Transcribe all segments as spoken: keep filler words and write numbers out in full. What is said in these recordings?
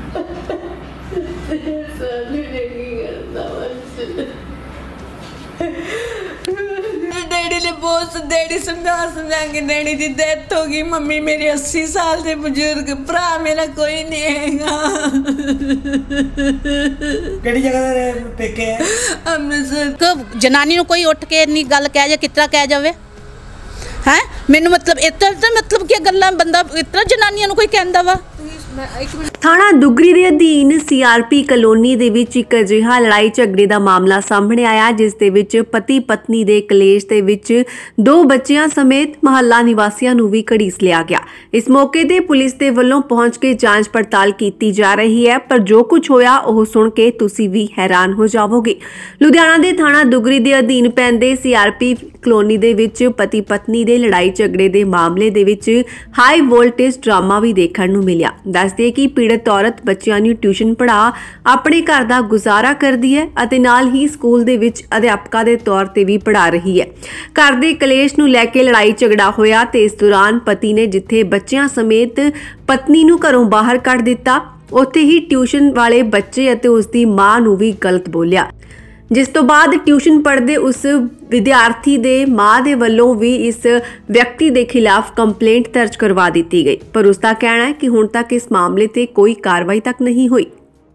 Daddy ने बहुत daddy समझा समझा के डैडी की डेथ हो गई। मम्मी मेरी अस्सी साल से बुजुर्ग, भरा मेरा कोई नहीं हैगा। ਕਿਹੜੀ ਜਗ੍ਹਾ ਦੇ ਪੇਕੇ ਹੈ? ਅੰਮ੍ਰਿਤਸਰ। ਜਨਾਨੀ ਨੂੰ ਕੋਈ ਉੱਠ ਕੇ ਇੰਨੀ ਗੱਲ ਕਹਿ ਜਾ, ਕਿਤਰਾ ਕਹਿ ਜਾਵੇ ਹੈ ਮੈਨੂੰ? ਮਤਲਬ ਇਤਨਾ ਤਾਂ ਮਤਲਬ ਕੀ ਗੱਲਾਂ ਬੰਦਾ ਇਤਨਾ ਜਨਾਨੀਆਂ ਨੂੰ ਕੋਈ ਕਹਿੰਦਾ ਵਾ। ਥਾਣਾ ਦੁਗਰੀ ਦੇ ਅਧੀਨ ਸੀਆਰਪੀ ਕਲੋਨੀ ਦੇ ਵਿੱਚ ਇੱਕ ਅਜਿਹਾ ਲੜਾਈ ਝਗੜੇ ਦਾ ਮਾਮਲਾ ਸਾਹਮਣੇ ਆਇਆ, ਜਿਸ ਦੇ ਵਿੱਚ ਪਤੀ ਪਤਨੀ ਦੇ ਕਲੇਸ਼ ਦੇ ਵਿੱਚ ਦੋ ਬੱਚਿਆਂ ਸਮੇਤ ਮਹੱਲਾ ਨਿਵਾਸੀਆਂ ਨੂੰ ਵੀ ਘੜੀਸ ਲਿਆ ਗਿਆ। ਇਸ ਮੌਕੇ ਤੇ ਪੁਲਿਸ ਦੇ ਵੱਲੋਂ ਪਹੁੰਚ ਕੇ ਜਾਂਚ ਪੜਤਾਲ ਕੀਤੀ ਜਾ ਰਹੀ ਹੈ, ਪਰ ਜੋ ਕੁਝ ਹੋਇਆ ਉਹ ਸੁਣ ਕੇ ਤੁਸੀਂ ਵੀ ਹੈਰਾਨ ਹੋ ਜਾਵੋਗੇ। ਲੁਧਿਆਣਾ ਦੇ ਥਾਣਾ ਦੁਗਰੀ ਦੇ ਅਧੀਨ ਪੈਂਦੇ ਸੀਆਰਪੀ ਕਲੋਨੀ ਦੇ ਵਿੱਚ ਪਤੀ ਪਤਨੀ ਦੇ ਲੜਾਈ ਝਗੜੇ ਦੇ ਮਾਮਲੇ ਦੇ ਵਿੱਚ ਹਾਈ ਵੋਲਟੇਜ ਡਰਾਮਾ ਵੀ ਦੇਖਣ ਨੂੰ ਮਿਲਿਆ। ਦੱਸਦੇ ਕਿ ਪੀੜਤ ਔਰਤ ਬੱਚਿਆਂ ਨੂੰ ਟਿਊਸ਼ਨ ਪੜ੍ਹਾ ਆਪਣੇ ਘਰ ਦਾ ਗੁਜ਼ਾਰਾ ਕਰਦੀ ਹੈ ਅਤੇ ਨਾਲ ਹੀ ਸਕੂਲ ਦੇ ਵਿੱਚ ਅਧਿਆਪਕਾ ਦੇ ਤੌਰ ਤੇ ਵੀ ਪੜ੍ਹਾ ਰਹੀ ਹੈ। ਘਰ ਦੇ ਕਲੇਸ਼ ਨੂੰ ਲੈ ਕੇ ਲੜਾਈ ਝਗੜਾ ਹੋਇਆ ਤੇ ਇਸ ਦੌਰਾਨ ਪਤੀ ਨੇ ਜਿੱਥੇ ਬੱਚਿਆਂ ਸਮੇਤ ਪਤਨੀ ਨੂੰ ਘਰੋਂ ਬਾਹਰ ਕੱਢ ਦਿੱਤਾ, ਉੱਥੇ ਹੀ ਟਿਊਸ਼ਨ ਵਾਲੇ ਬੱਚੇ ਅਤੇ ਉਸ ਦੀ ਮਾਂ ਨੂੰ ਵੀ ਗਲਤ ਬੋਲਿਆ, ਜਿਸ ਤੋਂ ਬਾਅਦ ਟਿਊਸ਼ਨ ਪੜ੍ਹਦੇ ਉਸ ਵਿਦਿਆਰਥੀ ਦੇ ਮਾਂ ਦੇ ਵੱਲੋਂ ਵੀ ਇਸ ਵਿਅਕਤੀ ਦੇ ਖਿਲਾਫ ਕੰਪਲੇਂਟ ਦਰਜ ਕਰਵਾ ਦਿੱਤੀ ਗਈ। ਪਰ ਉਸ ਦਾ ਕਹਿਣਾ ਹੈ ਕਿ ਹੁਣ ਤੱਕ ਇਸ ਮਾਮਲੇ ਤੇ ਕੋਈ ਕਾਰਵਾਈ ਤੱਕ ਨਹੀਂ ਹੋਈ।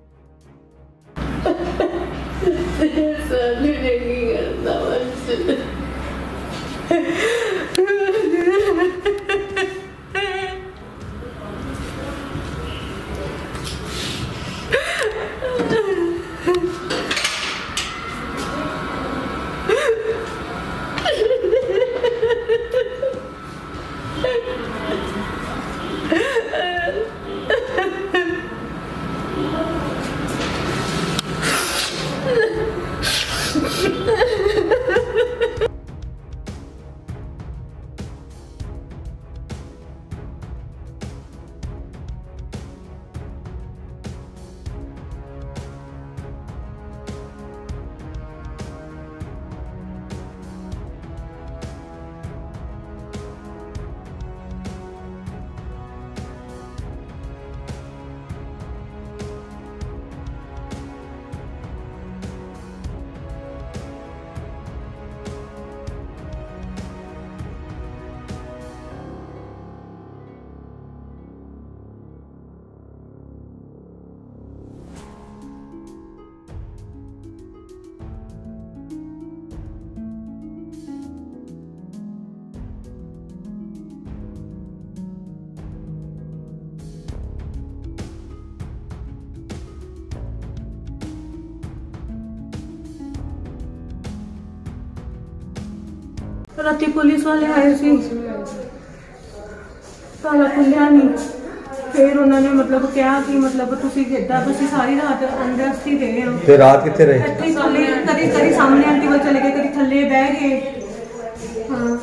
राती पुलिस वाले आए सी, ताला खुलिया नहीं, फिर उन्होंने मतलब कहा कि मतलब तुसी इदा तुसी सारी रात अंदर ही रहे हो। ਤੇ ਰਾਤ ਕਿੱਥੇ ਰਹੇ? इतनी थले कभी कभी सामने आंटी वाल चले गए, कभी थले बह गए। हाँ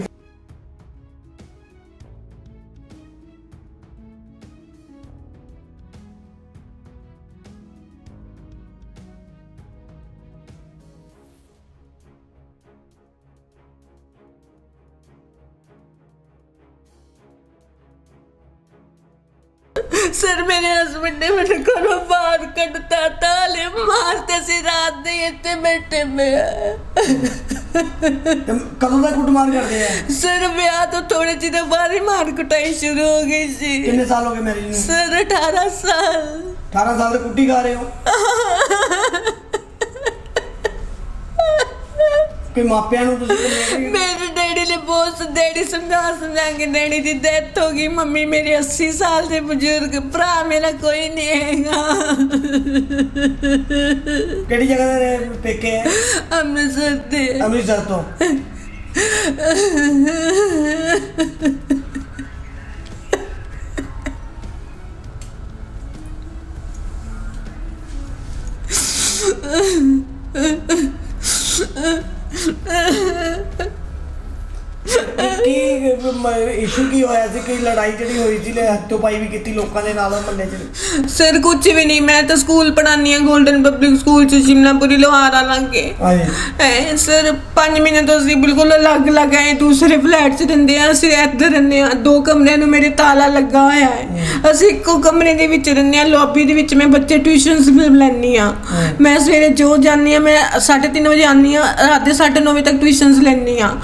सर मेरे हस्बैंड ने मेरे घरों बाहर कटता, ताले मारते सी, रात दे इतने बैठे में। ਕਦੋਂ ਦਾ ਕੁੱਟਮਾਰ ਕਰਦੇ ਆ? सर ब्याह तो थोड़े चीज बाद ही मार कुटाई शुरू हो गई सी। ਕਿੰਨੇ ਸਾਲ ਹੋ ਗਏ ਮੈਰਿਜ ਨੂੰ? सर अठारह साल। अठारह साल से कुट्टी खा रहे हो? ਕਿ ਮਾਪਿਆਂ ਨੂੰ ਤੁਸੀਂ मेरे डैडी ने बहुत डैडी समझा समझा के डैडी की डेथ हो गई। मम्मी मेरी अस्सी साल से बुजुर्ग, भरा मेरा कोई नहीं हैगा। ਕਿਹੜੀ ਜਗ੍ਹਾ ਦੇ ਪੇਕੇ ਹੈ? ਅੰਮ੍ਰਿਤਸਰ ਦੇ। ਅੰਮ੍ਰਿਤਸਰ ਤੋਂ ਕੀ ਇਸ਼ੂ ਕੀ ਹੋਇਆ ਸੀ ਕਿ ਲੜਾਈ ਜਿਹੜੀ ਹੋਈ ਸੀ ਲੈ ਹੱਥੋਂ ਪਾਈ ਵੀ ਕੀਤੀ ਲੋਕਾਂ ਦੇ ਨਾਲ ਮਹੱਲੇ 'ਚ? ਸਰ ਕੁਝ ਵੀ ਨਹੀਂ, ਮੈਂ ਤਾਂ ਸਕੂਲ ਪੜ੍ਹਾਉਂਦੀ ਹਾਂ ਗੋਲਡਨ ਪਬਲਿਕ ਸਕੂਲ 'ਚ ਸ਼ਿਮਲਾਪੁਰੀ ਲੋਹਾਰਾ ਲਾਗੇ। ਐ ਸਰ ਪੰਜ ਮਹੀਨੇ ਤੋਂ ਅਸੀਂ ਬਿਲਕੁਲ ਅਲੱਗ ਅਲੱਗ ਆਏ, ਦੂਸਰੇ ਫਲੈਟ 'ਚ ਰਹਿੰਦੇ ਹਾਂ, ਅਸੀਂ ਇੱਧਰ ਰਹਿੰਦੇ ਹਾਂ। ਦੋ ਕਮਰਿਆਂ ਨੂੰ ਮੇਰੇ ਤਾਲਾ ਲੱਗਾ ਹੋਇਆ ਹੈ, ਅਸੀਂ ਇੱਕੋ ਕਮਰੇ ਦੇ ਵਿੱਚ ਰਹਿੰਦੇ ਹਾਂ। ਲੌਬੀ ਦੇ ਵਿੱਚ ਮੈਂ ਬੱਚੇ ਟਿਊਸ਼ਨਸ ਲੈਂਦੀ ਹਾਂ। ਮੈਂ ਸਵੇਰੇ ਜੋ ਜਾਂਦੀ ਹਾਂ, ਮੈਂ ਸਾਢੇ ਤਿੰਨ ਵਜੇ ਆਉਂਦੀ ਹਾਂ, ਰਾਤ ਦੇ ਸਾਢੇ ਨੌ ਵਜੇ ਤੱਕ ਟਿਊਸ਼ਨਸ ਲੈਂਦੀ ਹਾਂ।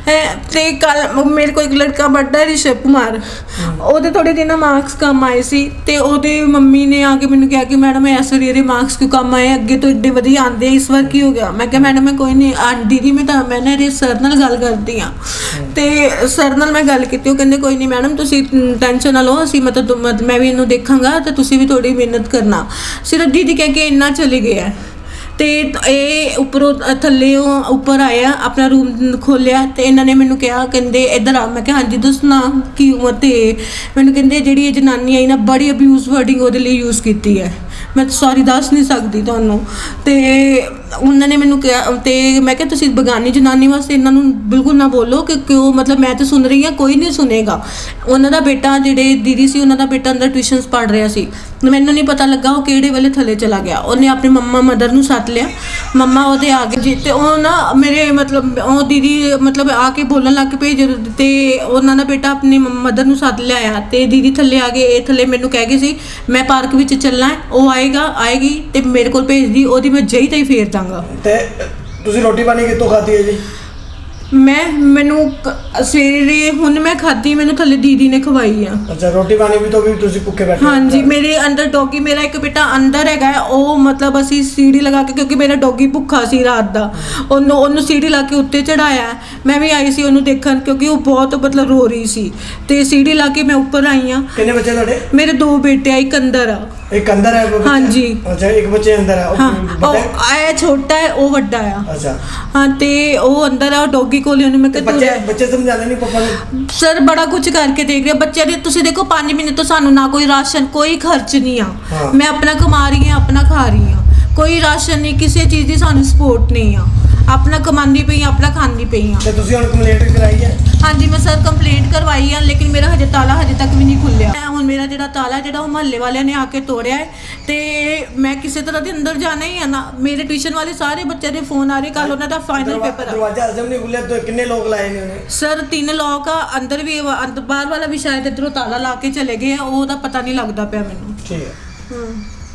ਤੇ ਕੱਲ ਮੇਰੇ ਕੋਲ ਇੱਕ ਲੜਕਾ ਬਰਥਡਾ ਰਿਸ਼ਵ ਕੁਮਾਰ, ਉਹਦੇ ਥੋੜੇ ਦਿਨ ਮਾਰਕਸ ਕੰਮ ਆਏ ਸੀ ਤੇ ਉਹਦੇ ਮੰਮੀ ਨੇ ਆ ਕੇ ਮੈਨੂੰ ਕਿਹਾ ਕਿ ਮੈਡਮ ਇਸ ਵਾਰੀ ਇਹਦੇ ਮਾਰਕਸ ਕਿਉਂ ਕੰਮ ਆਏ, ਅੱਗੇ ਤੋਂ ਏਡੇ ਵਧੀਆ ਆਉਂਦੇ, ਇਸ ਵਾਰ ਕੀ ਹੋ ਗਿਆ? ਮੈਂ ਕਿਹਾ ਮੈਡਮ ਮੈਂ ਕੋਈ ਨਹੀਂ ਦੀਦੀ, ਮੈਂ ਤਾਂ ਮੈਂ ਨਾ ਇਹਦੇ ਸਰ ਨਾਲ ਗੱਲ ਕਰਦੀ ਹਾਂ। ਤੇ ਸਰ ਨਾਲ ਮੈਂ ਗੱਲ ਕੀਤੀ, ਉਹ ਕਹਿੰਦੇ ਕੋਈ ਨਹੀਂ ਮੈਡਮ ਤੁਸੀਂ ਟੈਨਸ਼ਨ ਨਾ ਲਓ, ਅਸੀਂ ਮਤਲਬ ਮੈਂ ਵੀ ਇਹਨੂੰ ਦੇਖਾਂਗਾ ਤੇ ਤੁਸੀਂ ਵੀ ਥੋੜੀ ਮਿਹਨਤ ਕਰਨਾ। ਸਿਰਫ ਦੀਦੀ ਕਹਿ ਕੇ ਇੰਨਾ ਚਲੇ ਗਿਆ। ਤੇ ਇਹ ਉੱਪਰੋਂ ਥੱਲੇ ਉੱਪਰ ਆਇਆ, ਆਪਣਾ ਰੂਮ ਖੋਲਿਆ ਤੇ ਇਹਨਾਂ ਨੇ ਮੈਨੂੰ ਕਿਹਾ, ਕਹਿੰਦੇ ਇੱਧਰ ਆ। ਮੈਂ ਕਿਹਾ ਹਾਂਜੀ ਦੱਸਣਾ ਕੀ ਉਮਰ? ਤੇ ਮੈਨੂੰ ਕਹਿੰਦੇ ਜਿਹੜੀ ਇਹ ਜਨਾਨੀ ਆਈ ਨਾ ਬੜੀ ਅਬਿਊਜ਼ ਵਰਡਿੰਗ ਉਹਦੇ ਲਈ ਯੂਜ਼ ਕੀਤੀ ਹੈ, ਮੈਂ ਸੌਰੀ ਦੱਸ ਨਹੀਂ ਸਕਦੀ ਤੁਹਾਨੂੰ। ਤੇ ਉਹਨਾਂ ਨੇ ਮੈਨੂੰ ਕਿਹਾ, ਤੇ ਮੈਂ ਕਿਹਾ ਤੁਸੀਂ ਬਗਾਨੀ ਜਨਾਨੀ ਵਾਸਤੇ ਇਹਨਾਂ ਨੂੰ ਬਿਲਕੁਲ ਨਾ ਬੋਲੋ ਕਿ ਕਿਉਂ, ਮਤਲਬ ਮੈਂ ਤਾਂ ਸੁਣ ਰਹੀ ਹਾਂ, ਕੋਈ ਨਹੀਂ ਸੁਣੇਗਾ। ਉਹਨਾਂ ਦਾ ਬੇਟਾ ਜਿਹੜੇ ਦੀਦੀ ਸੀ, ਉਹਨਾਂ ਦਾ ਬੇਟਾ ਅੰਦਰ ਟਿਊਸ਼ਨਸ ਪੜ੍ਹ ਰਿਹਾ ਸੀ, ਮੈਨੂੰ ਨਹੀਂ ਪਤਾ ਲੱਗਾ ਉਹ ਕਿਹੜੇ ਵੇਲੇ ਥੱਲੇ ਚਲਾ ਗਿਆ। ਉਹਨੇ ਆਪਣੀ ਮੰਮਾ ਮਦਰ ਨੂੰ ਸੱਦ ਲਿਆ, ਮੰਮਾ ਉਹਦੇ ਆ ਗਏ ਜੀ ਤੇ ਉਹ ਨਾ ਮੇਰੇ ਮਤਲਬ ਉਹ ਦੀਦੀ ਮਤਲਬ ਆ ਕੇ ਬੋਲਣ ਲੱਗ ਪਈ ਜਦੋਂ, ਤੇ ਉਹਨਾਂ ਦਾ ਬੇਟਾ ਆਪਣੀ ਮਦਰ ਨੂੰ ਸੱਦ ਲਿਆਇਆ ਤੇ ਦੀਦੀ ਥੱਲੇ ਆ ਗਏ। ਇਹ ਥੱਲੇ ਮੈਨੂੰ ਕਹਿ ਗਏ ਸੀ ਮੈਂ ਪਾਰਕ ਵਿੱਚ ਚੱਲਣਾ, ਉਹ ਆਏਗਾ ਆਏਗੀ ਤੇ ਮੇਰੇ ਕੋਲ ਭੇਜਦੀ, ਉਹਦੀ ਮੈਂ ਜਈ ਤੇ ਹੀ ਫੇਰ ਦਾਂਗਾ। ਤੇ ਤੁਸੀਂ ਰੋਟੀ ਪਾਣੀ ਕਿੱਥੋਂ ਖਾਧੀ ਹੈ ਜੀ? ਮੈਂ ਮੈਨੂੰ ਸਵੇਰੇ ਹੁਣ ਮੈਂ ਖਾਧੀ, ਮੈਨੂੰ ਥੱਲੇ ਦੀਦੀ ਨੇ ਖਵਾਈ ਆ। ਅੱਛਾ, ਰੋਟੀ ਪਾਣੀ ਵੀ ਤੋਂ ਵੀ ਤੁਸੀਂ ਭੁੱਖੇ ਬੈਠੇ? ਹਾਂਜੀ, ਮੇਰੇ ਅੰਦਰ ਡੋਗੀ, ਮੇਰਾ ਇੱਕ ਬੇਟਾ ਅੰਦਰ ਹੈਗਾ, ਉਹ ਮਤਲਬ ਅਸੀਂ ਸੀੜੀ ਲਗਾ ਕੇ, ਕਿਉਂਕਿ ਮੇਰਾ ਡੋਗੀ ਭੁੱਖਾ ਸੀ ਰਾਤ ਦਾ, ਉਹਨੂੰ ਉਹਨੂੰ ਸੀੜੀ ਲਾ ਕੇ ਉੱਤੇ ਚੜਾਇਆ। ਮੈਂ ਵੀ ਆਈ ਸੀ ਉਹਨੂੰ ਦੇਖਣ, ਕਿਉਂਕਿ ਉਹ ਬਹੁਤ ਮਤਲਬ ਰੋ ਰਹੀ ਸੀ, ਤੇ ਸੀੜੀ ਲਾ ਕੇ ਮੈਂ ਉੱਪਰ ਆਈ ਆ। ਕਿੰਨੇ ਬੱਚੇ ਤੁਹਾਡੇ? ਮੇਰੇ ਦੋ ਬੇਟੇ ਆ, ਇੱਕ ਅੰਦਰ ਆ। ਇੱਕ ਅੰਦਰ ਹੈ? ਹਾਂਜੀ। ਅੱਛਾ, ਇੱਕ ਬੱਚੇ ਅੰਦਰ ਹੈ? ਉਹ ਆਇਆ ਛੋਟਾ ਹੈ, ਉਹ ਵੱਡਾ ਆ। ਅੱਛਾ ਹਾਂ, ਤੇ ਉਹ ਅੰਦਰ ਆ ਡੋਗੀ ਕੋਲ। ਉਹਨੂੰ ਮੈਂ ਕਿਹਾ ਬੱਚੇ ਬੱਚੇ ਸਮਝਾਉਂਦੇ ਨਹੀਂ ਪਾਪਾ ਨੂੰ? ਸਰ ਬੜਾ ਕੁਝ ਕਰਕੇ ਦੇਖ ਰਿਹਾ ਬੱਚਿਆਂ ਦੇ। ਤੁਸੀਂ ਦੇਖੋ ਪੰਜ ਮਹੀਨੇ ਤੋਂ ਸਾਨੂੰ ਨਾ ਕੋਈ ਰਾਸ਼ਨ, ਕੋਈ ਖਰਚ ਨਹੀਂ ਆ। ਮੈਂ ਆਪਣਾ ਕਮਾ ਰਹੀ ਹਾਂ, ਆਪਣਾ ਖਾ ਰਹੀ ਹਾਂ, ਕੋਈ ਰਾਸ਼ਨ ਨਹੀਂ, ਕਿਸੇ ਚੀਜ਼ ਦੀ ਸਾਨੂੰ ਸਪੋਰਟ ਨਹੀਂ ਆ। ਆਪਣਾ ਕਮਾਉਂਦੀ ਪਈ ਹਾਂ, ਆਪਣਾ ਖਾਂਦੀ ਪਈ ਹਾਂ। ਤੇ ਤੁਸੀਂ ਹੁਣ ਕੰਪਲੇਂਟ ਕਰਾਈ ਹੈ? ਹਾਂਜੀ ਮੈਂ ਸਰ ਕੰਪਲੇਂਟ ਕਰਵਾਈ ਆ, ਲੇਕਿਨ ਮੇਰਾ ਹਜੇ ਤਾਲਾ ਹਜੇ ਤੱਕ ਵੀ ਨਹੀਂ ਖੁੱਲਿਆ। ਹੁਣ ਮੇਰਾ ਜਿਹੜਾ ਤਾਲਾ ਜਿਹੜਾ ਉਹ ਮਹੱਲੇ ਵਾਲਿਆਂ ਨੇ ਆ ਕੇ ਤੋੜਿਆ ਹੈ, ਤੇ ਮੈਂ ਕਿਸੇ ਤਰ੍ਹਾਂ ਦੇ ਅੰਦਰ ਜਾਣਾ ਹੀ ਆ ਨਾ। ਮੇਰੇ ਟਿਊਸ਼ਨ ਵਾਲੇ ਸਾਰੇ ਬੱਚਿਆਂ ਦੇ ਫੋਨ ਆ ਰਹੇ, ਕੱਲ ਉਹਨਾਂ ਦਾ ਫਾਈਨਲ ਪੇਪਰ ਆ। ਦਰਵਾਜ਼ਾ ਅਜਮ ਨਹੀਂ ਖੁੱਲਿਆ ਤਾਂ ਕਿੰਨੇ ਲੋਕ ਲਾਏ ਨੇ ਉਹਨੇ? ਸਰ ਤਿੰਨ ਲੋਕ ਆ, ਅੰਦਰ ਵੀ ਬਾਹਰ ਵਾਲਾ ਵੀ ਸ਼ਾਇਦ ਇੱਧਰੋਂ ਤਾਲਾ ਲਾ ਕੇ ਚਲੇ ਗਏ ਆ, ਉਹਦਾ ਪਤਾ ਨਹੀਂ ਲੱਗਦਾ ਪਿਆ ਮੈਨੂੰ। ਠੀਕ ਹੈ। ਹਾਂ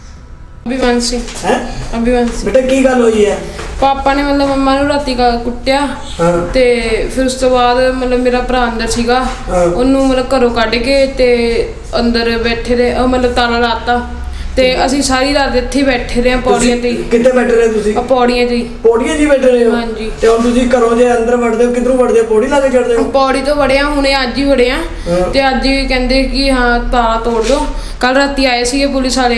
ਅਭਿਵੰਸ਼ੀ ਹੈ ਅਭਿਵੰਸ਼ੀ ਬੇਟਾ ਕੀ ਗੱਲ ਹੋਈ ਹੈ? ਪਾਪਾ ਨੇ ਮਤਲਬ ਮੰਮਾ ਨੂੰ ਰਾਤੀ ਕਾ ਕੁੱਟਿਆ ਤੇ ਫਿਰ ਉਸ ਤੋਂ ਬਾਅਦ ਮਤਲਬ ਮੇਰਾ ਭਰਾ ਅੰਦਰ ਸੀਗਾ, ਉਹਨੂੰ ਮਤਲਬ ਘਰੋਂ ਕੱਢ ਕੇ ਤੇ ਅੰਦਰ ਬੈਠੇ ਰਹੇ, ਮਤਲਬ ਤਾਲਾ ਲਾਤਾ ਤੇ ਅਸੀਂ ਸਾਰੀ ਰਾਤ ਇੱਥੇ ਬੈਠੇ ਰਹੇ ਪੌੜੀਆਂ ਤੇ। ਕਿੱਥੇ ਬੈਠੇ ਰਹੇ ਤੁਸੀਂ? ਪੌੜੀਆਂ ਤੇ। ਪੌੜੀਆਂ 'ਚ ਬੈਠੇ ਰਹੇ ਹੋ? ਹਾਂਜੀ। ਤੇ ਹੁਣ ਤੁਸੀਂ ਘਰੋਂ ਜੇ ਅੰਦਰ ਵੜਦੇ ਹੋ ਕਿੱਧਰੋਂ ਵੜਦੇ ਹੋ? ਪੌੜੀ ਲਾ ਕੇ ਚੜਦੇ ਹੋ? ਪੌੜੀ ਤੋਂ ਵੜਿਆ, ਹੁਣੇ ਅੱਜ ਹੀ ਵੜਿਆ ਤੇ ਅੱਜ ਹੀ ਕਹਿੰਦੇ ਕਿ ਹਾਂ ਤਾਲਾ ਤੋੜ ਦੋ। ਕੱਲ ਰਾਤੀ ਆਏ ਸੀਗੇ ਪੁਲਿਸ ਵਾਲੇ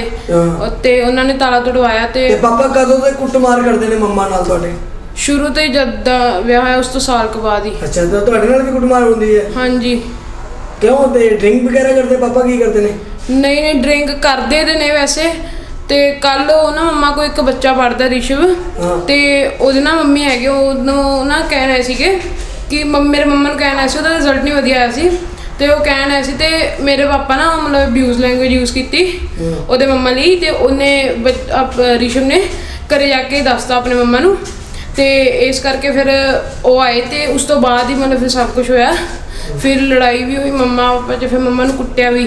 ਤੇ ਉਹਨਾਂ ਨੇ ਤਾਲਾ ਤੋੜਵਾਇਆ। ਤੇ ਪਾਪਾ ਕਦੋਂ ਤੋਂ ਕੁੱਟਮਾਰ ਕਰਦੇ ਨੇ ਮੰਮਾ ਨਾਲ ਤੁਹਾਡੇ? ਸ਼ੁਰੂ ਤੋਂ ਹੀ ਜਦ ਦਾ ਵਿਆਹ ਹੋਇਆ ਉਸ ਤੋਂ ਸਾਲ ਕੁ ਬਾਅਦ ਹੀ। ਅੱਛਾ, ਤਾਂ ਤੁਹਾਡੇ ਨਾਲ ਵੀ ਕੁੱਟਮਾਰ ਹੁੰਦੀ ਹੈ? ਹਾਂਜੀ। ਕਿਉਂ? ਤੇ ਡਰਿੰਕ ਵਗੈਰਾ ਕਰਦੇ ਪਾਪਾ? ਕੀ ਕਰਦੇ ਨੇ? ਨਹੀਂ ਨਹੀਂ ਡਰਿੰਕ ਕਰਦੇ ਦੇ ਨੇ ਵੈਸੇ। ਤੇ ਕੱਲ ਉਹ ਨਾ ਮੰਮਾ ਕੋਲ ਇੱਕ ਬੱਚਾ ਪੜ੍ਹਦਾ ਰਿਸ਼ਵ, ਤੇ ਉਹਦੇ ਨਾਲ ਮੰਮੀ ਹੈਗੇ, ਉਹਨੂੰ ਨਾ ਕਹਿ ਰਹੇ ਸੀਗੇ ਕਿ ਮੇਰੇ ਮੰਮਾ ਨੂੰ ਕਹਿਣਾ ਸੀ ਉਹਦਾ ਰਿਜ਼ਲਟ ਨਹੀਂ ਵਧੀਆ ਆਇਆ ਸੀ, ਤੇ ਉਹ ਕਹਿਣ ਆਇਆ ਸੀ ਤੇ ਮੇਰੇ ਪਾਪਾ ਨਾ ਮਤਲਬ ਅਬਿਊਜ਼ ਲੈਂਗੁਏਜ ਯੂਜ਼ ਕੀਤੀ ਉਹਦੇ ਮੰਮਾ ਲਈ। ਤੇ ਉਹਨੇ ਰਿਸ਼ਵ ਨੇ ਘਰੇ ਜਾ ਕੇ ਦੱਸਤਾ ਆਪਣੇ ਮੰਮਾ ਨੂੰ, ਤੇ ਇਸ ਕਰਕੇ ਫਿਰ ਉਹ ਆਏ ਤੇ ਉਸ ਤੋਂ ਬਾਅਦ ਹੀ ਮਤਲਬ ਫਿਰ ਸਭ ਕੁਝ ਹੋਇਆ। ਫਿਰ ਲੜਾਈ ਵੀ ਹੋਈ ਮੰਮਾ ਪਾਪਾ 'ਚ, ਫਿਰ ਮੰਮਾ ਨੂੰ ਕੁੱਟਿਆ ਵੀ।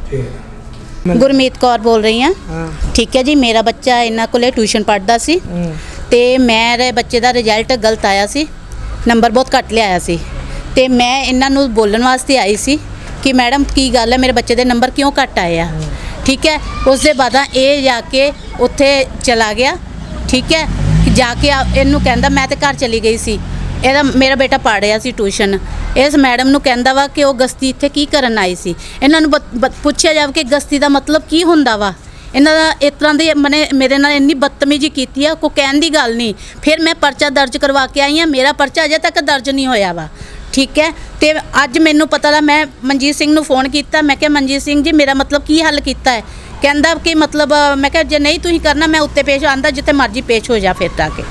ਗੁਰਮੀਤ ਕੌਰ ਬੋਲ ਰਹੀ ਹਾਂ। ਠੀਕ ਹੈ ਜੀ, ਮੇਰਾ ਬੱਚਾ ਇਹਨਾਂ ਕੋਲੇ ਟਿਊਸ਼ਨ ਪੜ੍ਹਦਾ ਸੀ ਤੇ ਮੇਰੇ ਬੱਚੇ ਦਾ ਰਿਜ਼ਲਟ ਗਲਤ ਆਇਆ ਸੀ, ਨੰਬਰ ਬਹੁਤ ਘੱਟ ਲਿਆਇਆ ਸੀ, ਤੇ ਮੈਂ ਇਹਨਾਂ ਨੂੰ ਬੋਲਣ ਵਾਸਤੇ ਆਈ ਸੀ ਕਿ ਮੈਡਮ ਕੀ ਗੱਲ ਹੈ, ਮੇਰੇ ਬੱਚੇ ਦੇ ਨੰਬਰ ਕਿਉਂ ਘੱਟ ਆਏ ਆ। ਠੀਕ ਹੈ, ਉਸ ਦੇ ਬਾਅਦ ਇਹ ਜਾ ਕੇ ਉੱਥੇ ਚਲਾ ਗਿਆ। ਠੀਕ ਹੈ, ਜਾ ਕੇ ਇਹਨੂੰ ਕਹਿੰਦਾ ਮੈਂ ਤੇ ਘਰ ਚਲੀ ਗਈ ਸੀ, ਇਹਦਾ ਮੇਰਾ ਬੇਟਾ ਪੜ੍ਹ ਰਿਹਾ ਸੀ ਟਿਊਸ਼ਨ। ਇਸ ਮੈਡਮ ਨੂੰ ਕਹਿੰਦਾ ਵਾ ਕਿ ਉਹ ਗਸਤੀ ਇੱਥੇ ਕੀ ਕਰਨ ਆਈ ਸੀ। ਇਹਨਾਂ ਨੂੰ ਪੁੱਛਿਆ ਜਾਵੇ ਕਿ ਗਸਤੀ ਦਾ ਮਤਲਬ ਕੀ ਹੁੰਦਾ ਵਾ। ਇਹਨਾਂ ਦਾ ਇਸ ਤਰ੍ਹਾਂ ਦੀ ਮਨੇ ਮੇਰੇ ਨਾਲ ਇੰਨੀ ਬਦਤਮੀਜ਼ੀ ਕੀਤੀ ਆ, ਕੋਈ ਕਹਿਣ ਦੀ ਗੱਲ ਨਹੀਂ। ਫਿਰ ਮੈਂ ਪਰਚਾ ਦਰਜ ਕਰਵਾ ਕੇ ਆਈ ਹਾਂ, ਮੇਰਾ ਪਰਚਾ ਅਜੇ ਤੱਕ ਦਰਜ ਨਹੀਂ ਹੋਇਆ ਵਾ। ਠੀਕ ਹੈ, ਤੇ ਅੱਜ ਮੈਨੂੰ ਪਤਾ ਲੱਗਾ, ਮੈਂ ਮਨਜੀਤ ਸਿੰਘ ਨੂੰ ਫੋਨ ਕੀਤਾ, ਮੈਂ ਕਿਹਾ ਮਨਜੀਤ ਸਿੰਘ ਜੀ ਮੇਰਾ ਮਤਲਬ ਕੀ ਹੱਲ ਕੀਤਾ ਹੈ? ਕਹਿੰਦਾ ਕਿ ਮਤਲਬ ਮੈਂ ਕਿਹਾ ਜੇ ਨਹੀਂ ਤੁਸੀਂ ਕਰਨਾ ਮੈਂ ਉੱਤੇ ਪੇਸ਼ ਆਂਦਾ, ਜਿੱਥੇ ਮਰਜ਼ੀ ਪੇਸ਼ ਹੋ ਜਾ ਫਿਰ ਤਾਂ ਕੇ।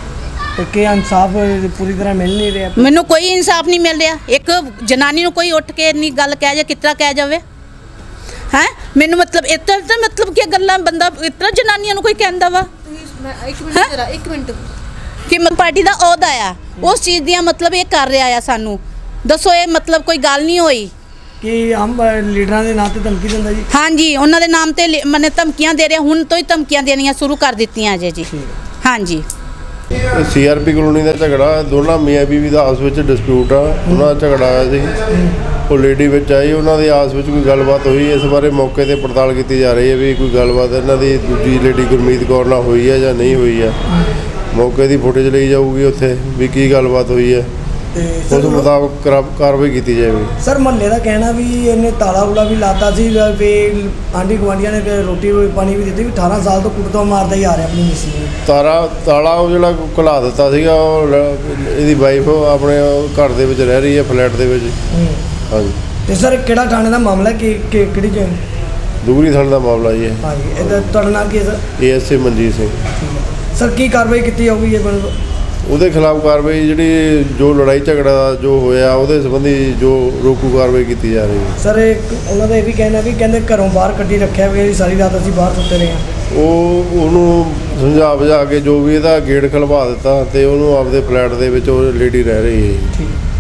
ਤੇ ਕਿ ਇਨਸਾਫ ਪੂਰੀ ਤਰ੍ਹਾਂ ਮਿਲ ਨਹੀਂ ਰਿਹਾ? ਮੈਨੂੰ ਕੋਈ ਇਨਸਾਫ ਨਹੀਂ ਮਿਲ ਰਿਹਾ। ਇੱਕ ਜਨਾਨੀ ਨੂੰ ਕੋਈ ਉੱਠ ਕੇ ਇੰਨੀ ਗੱਲ ਕਹਿ ਜਾ, ਕਿਸ ਤਰ੍ਹਾਂ ਕਹਿ ਜਾਵੇ ਹੈ? ਮੈਨੂੰ ਮਤਲਬ ਇਸ ਤਰ੍ਹਾਂ ਮਤਲਬ ਕੀ ਗੱਲਾਂ ਬੰਦਾ ਇਸ ਤਰ੍ਹਾਂ ਜਨਾਨੀਆਂ ਨੂੰ ਕੋਈ ਕਹਿੰਦਾ ਵਾ? ਇੱਕ ਮਿੰਟ ਜਰਾ ਇੱਕ ਮਿੰਟ ਕਿ ਪਾਰਟੀ ਦਾ ਅਹੁਦਾ ਆ, ਉਸ ਚੀਜ਼ ਦੀਆਂ ਮਤਲਬ ਇਹ ਕਰ ਰਿਹਾ ਆ ਸਾਨੂੰ। ਦੱਸੋ ਇਹ ਮਤਲਬ ਕੋਈ ਗੱਲ ਨਹੀਂ ਹੋਈ ਕਿ ਆਮ ਲੀਡਰਾਂ ਦੇ ਨਾਂ ਤੇ ਧਮਕੀ ਦਿੰਦਾ ਜੀ? ਹਾਂਜੀ, ਉਹਨਾਂ ਦੇ ਨਾਮ ਤੇ ਮਨੇ ਧਮਕੀਆਂ ਦੇ ਰਿਹਾ। ਹੁਣ ਤੋਂ ਹੀ ਧਮਕੀਆਂ ਦੇਣੀਆਂ ਸ਼ੁਰੂ ਕਰ ਦਿੱਤੀਆਂ ਜੇ ਜੀ। ਹਾਂਜੀ, ਸੀਆਰਪੀ ਕਲੋਨੀ ਦਾ ਝਗੜਾ, ਦੋਨਾਂ ਮੀਆਂ ਬੀਵੀ ਦਾ ਆਪਸ ਵਿੱਚ ਡਿਸਪਿਊਟ ਆ, ਉਹਨਾਂ ਦਾ ਝਗੜਾ ਆਇਆ ਸੀ। ਉਹ ਲੇਡੀ ਵਿੱਚ ਆਈ, ਉਹਨਾਂ ਦੇ ਆਪਸ ਵਿੱਚ ਕੋਈ ਗੱਲਬਾਤ ਹੋਈ। ਇਸ ਬਾਰੇ ਮੌਕੇ ਤੇ ਪੜਤਾਲ ਕੀਤੀ ਜਾ ਰਹੀ ਹੈ ਵੀ ਕੋਈ ਗੱਲਬਾਤ ਇਹਨਾਂ ਦੀ ਦੂਜੀ ਲੇਡੀ ਗੁਰਮੀਤ ਕੌਰ ਨਾਲ ਹੋਈ ਹੈ ਜਾਂ ਨਹੀਂ ਹੋਈ ਹੈ। ਮੌਕੇ ਦੀ ਫੁਟੇਜ ਲਈ ਜਾਊਗੀ ਉੱਥੇ ਵੀ ਕੀ ਗੱਲਬਾਤ ਹੋਈ ਹੈ, ਉਸ ਮੁਤਾਬਕ ਕਾਰਵਾਈ ਕੀਤੀ ਜਾਏਗੀ। ਸਰ ਮੁਹੱਲੇ ਦਾ ਕਹਿਣਾ ਵੀ ਇਹਨੇ ਤਾਲਾ ਉਲਾ ਵੀ ਲਾਤਾ ਸੀ ਵੀ ਆਂਢੀ ਗੁਆਂਢੀਆਂ ਨੇ ਰੋਟੀ ਪਾਣੀ ਵੀ ਦਿੱਤੀ, ਵੀ ਅਠਾਰਾਂ ਸਾਲ ਤੋਂ ਕੁੱਟਦਾ ਮਾਰਦਾ ਹੀ ਆ ਰਿਹਾ ਆਪਣੀ ਮਿਸੀ ਨੂੰ। ਤਾਰਾ ਤਾਲਾ ਉਹ ਜਿਹੜਾ ਘੁਲਾ ਦਿੱਤਾ ਸੀਗਾ, ਉਹ ਇਹਦੀ ਵਾਈਫ ਆਪਣੇ ਘਰ ਦੇ ਵਿੱਚ ਰਹਿ ਰਹੀ ਹੈ, ਫਲੈਟ ਦੇ ਵਿੱਚ। ਹਾਂਜੀ। ਤੇ ਸਰ ਕਿਹੜਾ ਥਾਣੇ ਦਾ ਮਾਮਲਾ, ਕਿ ਕਿਹੜੀ ਜਗ੍ਹਾ? ਦੁਗਰੀ ਥਾਣੇ ਦਾ ਮਾਮਲਾ ਜੀ। ਹਾਂਜੀ। ਇਹਦਾ ਤੁਹਾਡਾ ਨਾਮ ਕੀ ਹੈ sir? A S A Manjit Singh. Sir ਕੀ ਕਾਰਵਾਈ ਕੀਤੀ ਜਾਊਗੀ ਇਹ? ਉਹਦੇ ਖਿਲਾਫ ਕਾਰਵਾਈ ਜਿਹੜੀ ਜੋ ਲੜਾਈ ਝਗੜਾ ਜੋ ਹੋਇਆ ਉਹਦੇ ਸੰਬੰਧੀ ਜੋ ਰੋਕੂ ਕਾਰਵਾਈ ਕੀਤੀ ਜਾ ਰਹੀ ਹੈ। ਸਰ ਇੱਕ ਉਹਨਾਂ ਦਾ ਇਹ ਵੀ ਕਹਿਣਾ ਵੀ ਕਹਿੰਦੇ ਘਰੋਂ ਬਾਹਰ ਕੱਢੀ ਰੱਖਿਆ ਵੀ ਸਾਰੀ ਰਾਤ ਅਸੀਂ ਬਾਹਰ ਸੁੱਤੇ ਰਹੇ ਹਾਂ। ਉਹ ਉਹਨੂੰ ਸਮਝਾ ਬੁਝਾ ਕੇ ਜੋ ਵੀ ਇਹਦਾ ਗੇਟ ਖਲਵਾ ਦਿੱਤਾ ਤੇ ਉਹਨੂੰ ਆਪਦੇ ਫਲੈਟ ਦੇ ਵਿੱਚ ਉਹ ਲੇਡੀ ਰਹਿ ਰਹੀ ਹੈ। ਠੀਕ।